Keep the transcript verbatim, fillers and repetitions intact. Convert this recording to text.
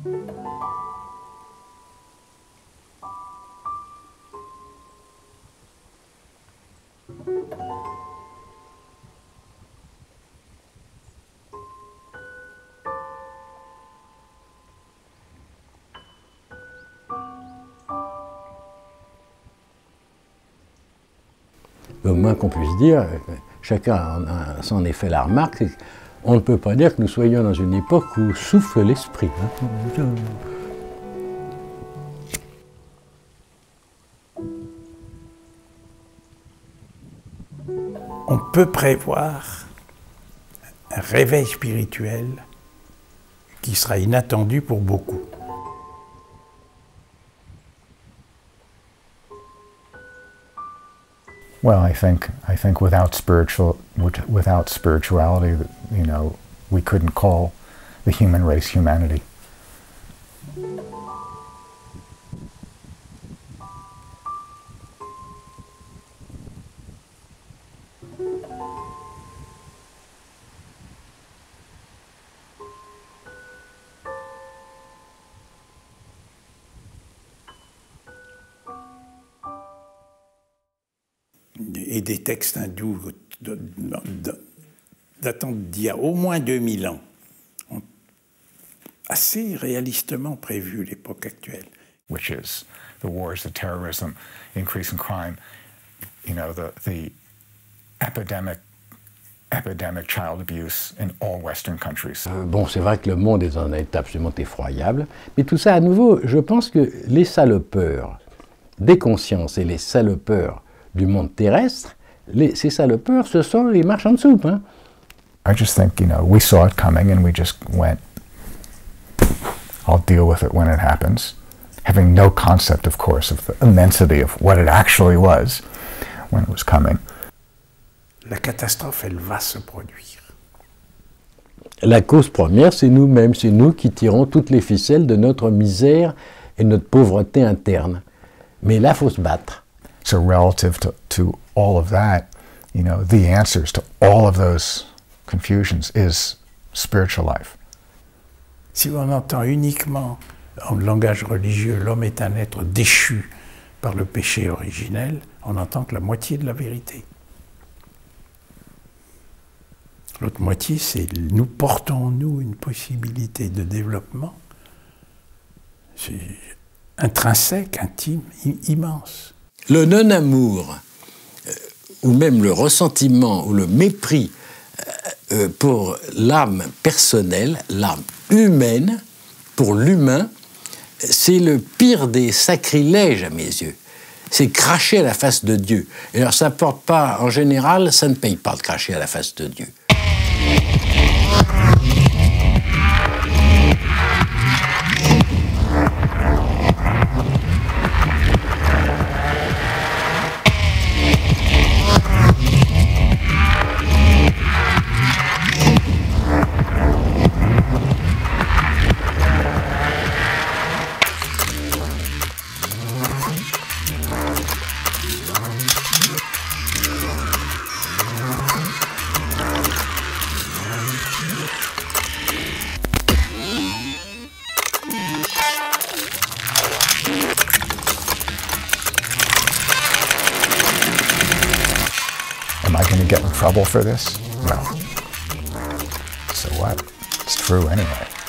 Le moins qu'on puisse dire, chacun s'en est fait la remarque, on ne peut pas dire que nous soyons dans une époque où souffle l'esprit. Hein. On peut prévoir un réveil spirituel qui sera inattendu pour beaucoup. Well, I think I think without spiritual without spirituality, you know, we couldn't call the human race humanity. Et des textes hindous datant d'il y a au moins deux mille ans ont assez réalistement prévu l'époque actuelle. Which is the wars, the terrorism, increase in crime, you know, the, the epidemic, epidemic child abuse in all Western countries. Euh, bon, c'est vrai que le monde est dans un état absolument effroyable, mais tout ça, à nouveau, je pense que les salopeurs des consciences et les salopeurs du monde terrestre, les, ces salopeurs, ce sont les marchands de soupe. Hein. I just think, you know, we saw it coming and we just went, I'll deal with it when it happens, having no concept, of course, of the immensity of what it actually was when it was coming. La catastrophe, elle va se produire. La cause première, c'est nous-mêmes, c'est nous qui tirons toutes les ficelles de notre misère et notre pauvreté interne. Mais là, il faut se battre. So relative to, to all of that, you know, the answers to all of those confusions is spiritual life. Si on entend uniquement en langage religieux, l'homme est un être déchu par le péché originel, on n'entend que la moitié de la vérité. L'autre moitié, c'est nous portons en nous une possibilité de développement. C'est intrinsèque, intime, immense. Le non-amour, euh, ou même le ressentiment, ou le mépris euh, pour l'âme personnelle, l'âme humaine, pour l'humain, c'est le pire des sacrilèges à mes yeux. C'est cracher à la face de Dieu. Et alors ça ne porte pas, en général, ça ne paye pas de cracher à la face de Dieu. Am I going to get in trouble for this? No. So what? It's true anyway.